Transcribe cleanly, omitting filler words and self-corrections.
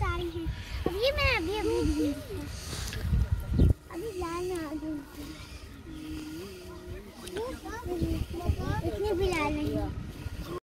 आ रही हैं। अभी मैं अभी लाल में आ गई। इतनी भी लाल नहीं।